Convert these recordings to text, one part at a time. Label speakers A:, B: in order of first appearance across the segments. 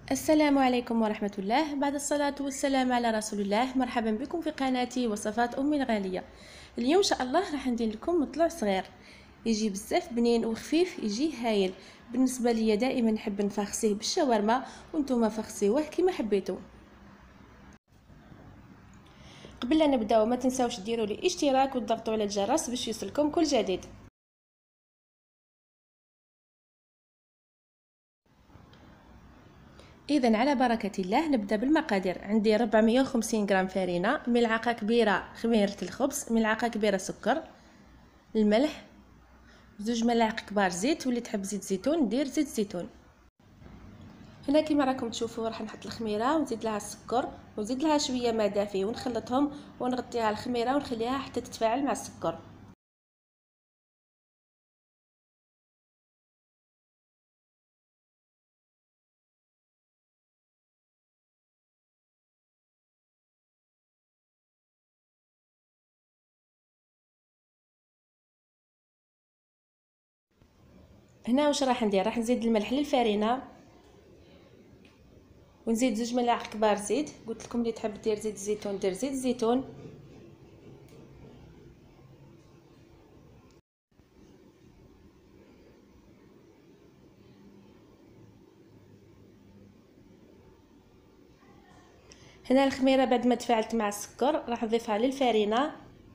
A: السلام عليكم ورحمة الله. بعد الصلاة والسلام على رسول الله. مرحبا بكم في قناتي وصفات أمي الغالية. اليوم إن شاء الله راح ندير لكم مطلوع صغير يجي بزاف بنين وخفيف، يجي هايل. بالنسبة لي دائما نحب نفخسيه بالشاورما وانتم فخسيوه كما حبيتوا. قبل لا نبداو ما تنساوش ديروا لي اشتراك وتضغطوا على الجرس باش يوصلكم كل جديد. اذا على بركه الله نبدا بالمقادير. عندي 450 غرام فرينه، ملعقه كبيره خميره الخبز، ملعقه كبيره سكر، الملح، 2 ملاعق كبار زيت، واللي تحب زيت زيتون دير زيت زيتون. هنا كما راكم تشوفوا راح نحط الخميره ونزيد لها السكر ونزيد لها شويه ماء دافي ونخلطهم ونغطيها الخميره ونخليها حتى تتفاعل مع السكر. هنا واش راح ندير؟ راح نزيد الملح للفرينه ونزيد 2 ملاعق كبار زيت. قلت لكم اللي تحب دير زيت الزيتون دير زيت الزيتون. هنا الخميره بعد ما تفاعلت مع السكر راح نضيفها للفرينه.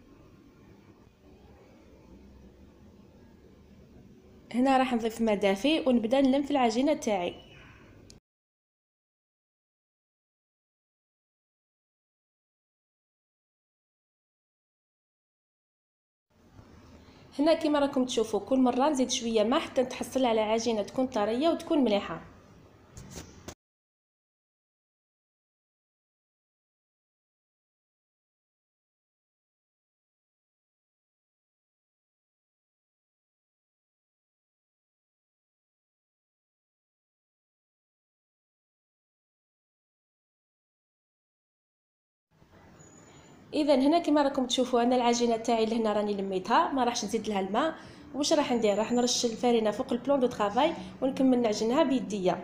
A: هنا راح نضيف ماء دافي ونبدا نلم في العجينه تاعي. هنا كما راكم تشوفوا كل مره نزيد شويه ماء حتى نتحصل على عجينه تكون طريه وتكون مليحه. اذا هنا كما راكم تشوفوا انا العجينه تاعي اللي هنا راني لميتها ما راحش نزيد لها الماء. واش راح ندير؟ راح نرش الفرينه فوق البلون دو طرافاي ونكمل نعجنها بيديا.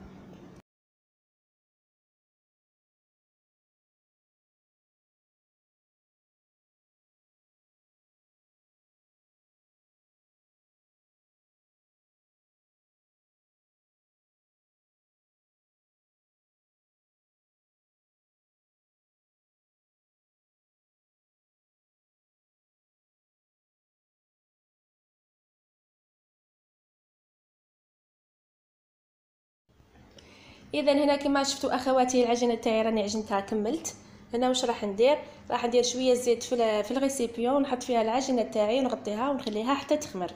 A: اذا هنا كما شفتوا اخواتي العجينه تاعي راني عجنتها كملت. هنا واش راح ندير؟ راح ندير شويه زيت في الغيسيبيون ونحط فيها العجينه تاعي ونغطيها ونخليها حتى تخمر.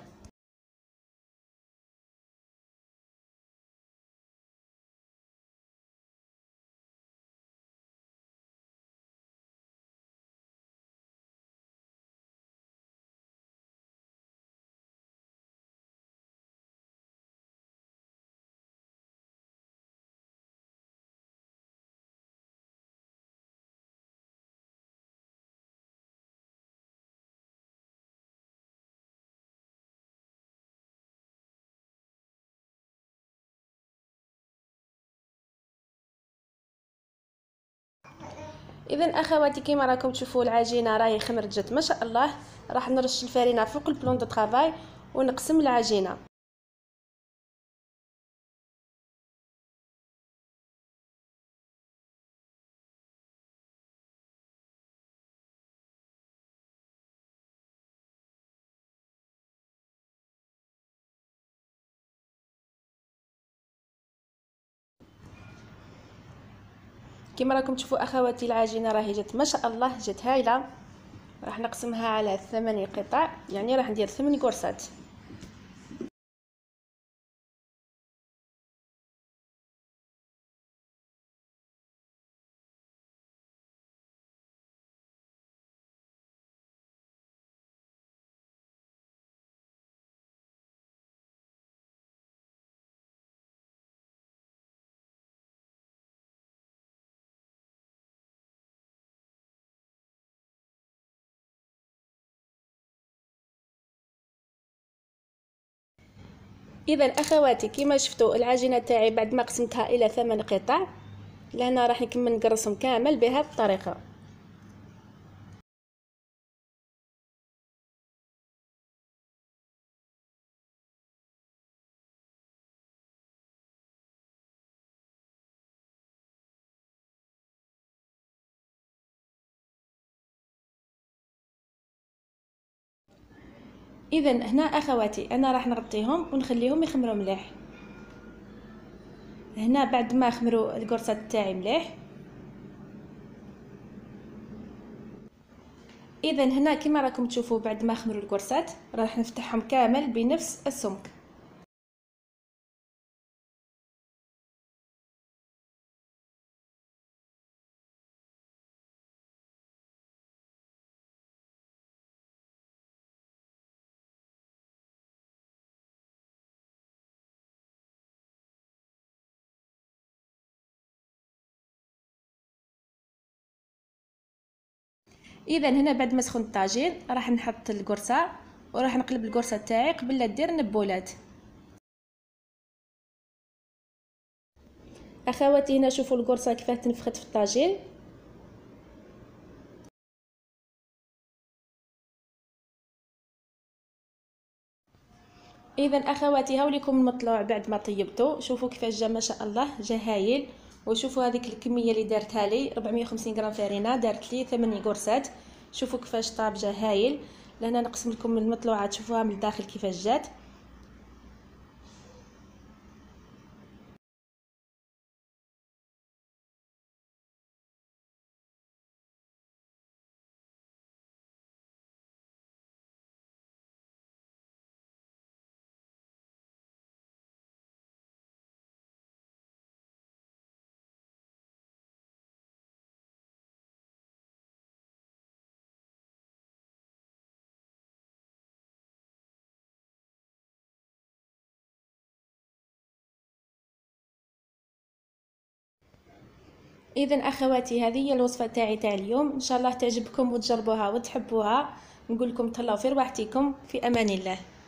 A: اذا اخواتي كما راكم تشوفوا العجينه راهي خمرت جات ما شاء الله. راح نرش الفرينه فوق البلون دو طرافاي ونقسم العجينه. كما راكم تشوفوا اخواتي العجينه راهي جات ما شاء الله، جات هايله. راح نقسمها على 8 قطع، يعني راح ندير 8 قرصات. اذا اخواتي كما شفتوا العجينه تاعي بعد ما قسمتها الى 8 قطع، لهنا راح نكمل نقرصهم كامل بهذه الطريقه. اذا هنا اخواتي انا راح نغطيهم ونخليهم يخمروا مليح. هنا بعد ما خمروا القرصات تاعي مليح، اذا هنا كما راكم تشوفوا بعد ما خمروا القرصات راح نفتحهم كامل بنفس السمك. اذا هنا بعد ما سخنت الطاجين راح نحط القرصه وراح نقلب القرصه تاعي قبل لا دير نبولات. اخواتي هنا شوفوا القرصه كيفاه تنفخت في الطاجين. اذا اخواتي هاوليكم المطلوع بعد ما طيبته، شوفوا كيفاش جا ما شاء الله، جا هايل. وشوفوا هذيك الكميه اللي دارتها لي 450 غرام فرينه دارت لي 8 قرصات. شوفوا كيفاش طاب، جا هايل. لهنا نقسم لكم المطلوعات شوفوها من الداخل كيفاش جات. اذا اخواتي هذه هي الوصفه تاع اليوم، ان شاء الله تعجبكم وتجربوها وتحبوها. نقول لكم تهلاو في رواحتكم، في امان الله.